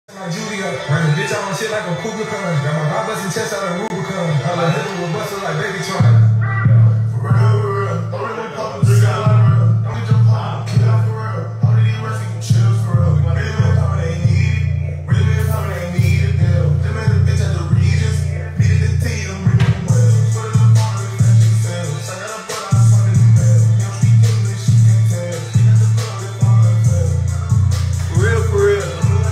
Like Julia, run the bitch on shit like a Cougar Con. Got my vibe busting chest out like Rubicon. I like hitting with busters like Baby Tron. For real, don't really pop a drink out like real. Don't get your pop, kill out for real. All of these rest of you chills for real. Really been poppin', they ain't need it. Really been poppin', they ain't need it. Them at the bitch at the Regis. Needed the tea, I'm bringing them well. Put it up on it, and she sell. I got a brother, I'm fucking the mail. You don't speak English, she can't tell. She got the plug, it's all her fail. For real, for real.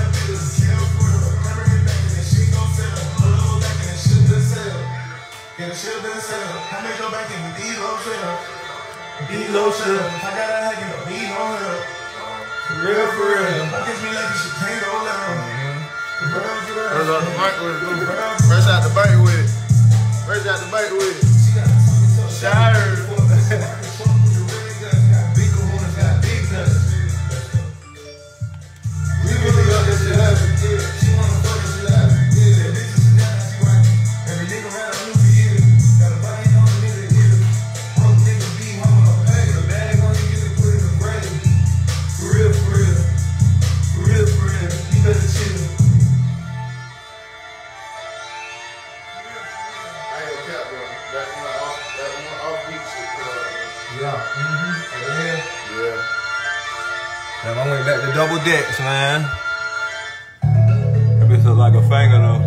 Yeah, the shit been settled. I made your back in the D-Lo shell. D-Lo shell. I got a hack in the D-Lo shell. For real, for real. I guess me like this shit can't go down. For real, for real. Fresh out the bank with it. Fresh out the bank with it. Fresh out the bank with it. Shire. Big kahunas got big nuts. We really got this shit happen. She wanna fuck this shit happen. Yeah, bitches is now, she right. Every nigga around a new year. Got a body on the nigga here. Broke nigga be home on pay. The bag on you, get it put in the grave. For real, for real. For real, for real. You better chill. I ain't gonna cap, bro. That one off-beat shit, bro. Yeah. Yeah. Yeah. Man, I went back to double decks, man. That bitch look like a finger, though.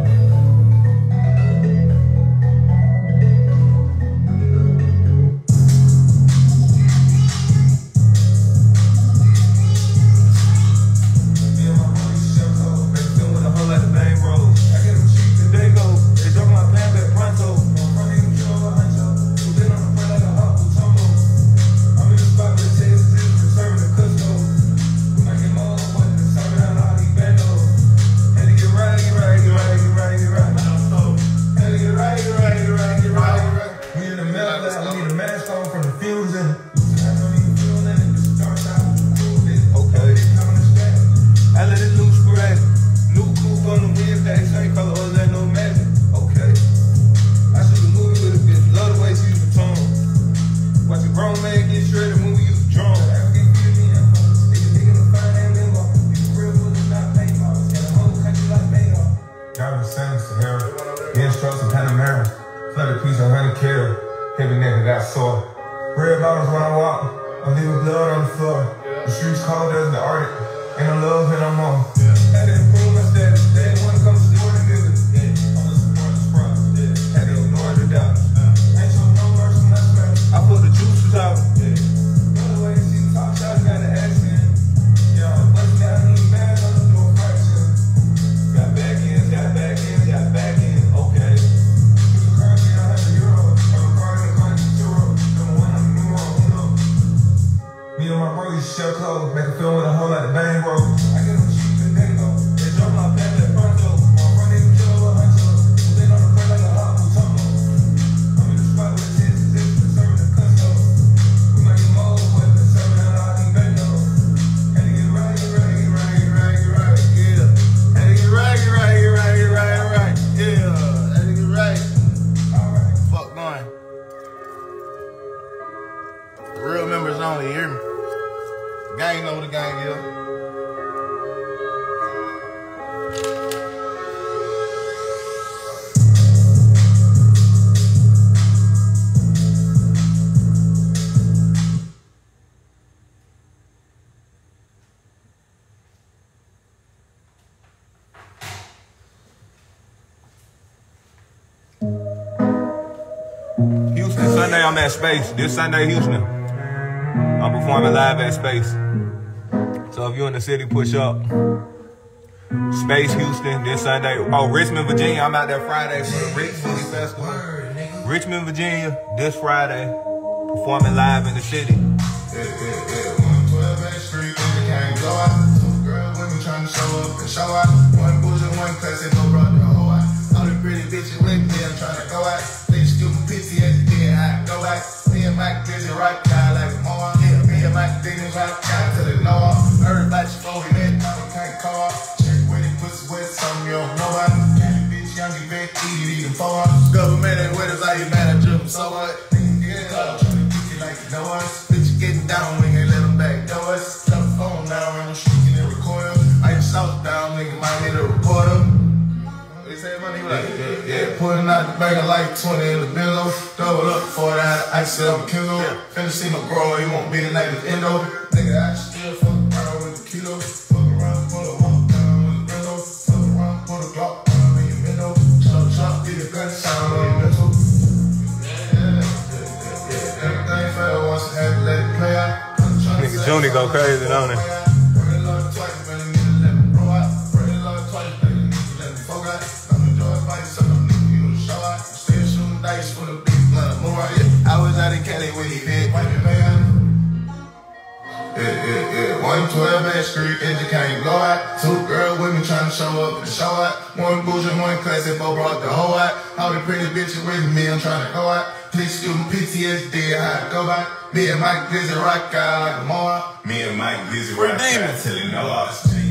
Heavy nigga got sore. Red bottles when I walk, I'm leaving blood on the floor. The streets cold as the Arctic, ain't no love here no more. Had to improve my status, they didn't want to come support the niggas. I'm the support the sprite, had to ignore the doubters. Ain't show no mercy when I smash. I put the juices out. Another way to see the top shots, got the accent. Yeah, I'm busting out any bags on the door fraction. Got back ends, got back ends, got back ends, okay. Me and my bro used to shell clothes, make a film with a whole lot of bang bro. I get them cheap and they go. They drop my back at Pronto. My front nigga kill a huncho. Been on the front like a hot Mutombo. I'm in the spot with the tits, been serving the custo. We might get more, but been serving out all these bandos. Had to get raggy, raggy, raggy, raggy, raggy, yeah. Had to get raggy, raggy, raggy, raggy, raggy, yeah. Had to get raggy. Alright. Fuck mine. Real members only, hear me? Gang know what the gang is. Houston, Sunday I'm at Space. This Sunday, Houston. I'm performing live at Space. So if you're in the city, push up. Space Houston this Sunday. Oh, Richmond, Virginia. I'm out there Friday for the Rich City Festival. Richmond, Virginia, this Friday. Performing live in the city. Yeah. 112 X Street, we can't go out. Two girl women trying to show up and show out. One bullshit, one class, and no brother, the whole out. All the pretty bitches with me, I'm trying to go out. Bitch, give me pissy as you did, I go back. Me and Mike busy right now like more. Yeah, me and Mike busy right now till it know. Heard about you for it, I can't call. Check with it, pussy with something you don't know about. Candy bitch, young event, eat it, 4 hours. Government ain't with us, I ain't mad at you, so what? Yeah, trying to kick it like you know us. Bitch, you getting down, we ain't let them back know us. Got the phone now, and I'm shooting and recording. I ain't south down, nigga, might hit a quarter. He said money, he was like, yeah, pulling out the bag of like 20 in the benzo. Double up before that, I said I'm a kilo. Finna see my grower, he won't be the night with endo. Nigga, I still fuck around with the kilo. Fuck around, pull a walk down with the benzo. Fuck around, pull a Glock down in your window. Chop, chop, get the gun sound on your mental. Yeah. Everything fell once I had to let it play out. Nigga Junie go crazy, don't it? I was out in Cali when he did. Yeah. 112 Ash Street, engine can't blow out. Two girl women trying to show up and show out. One bougie, one classy, both brought the whole out. All the pretty bitches with me, I'm trying to go out. Please excuse me, PTSD, how I go by. Me and Mike Glizzy rock out like a mower. Me and Mike Glizzy rock out till he know us.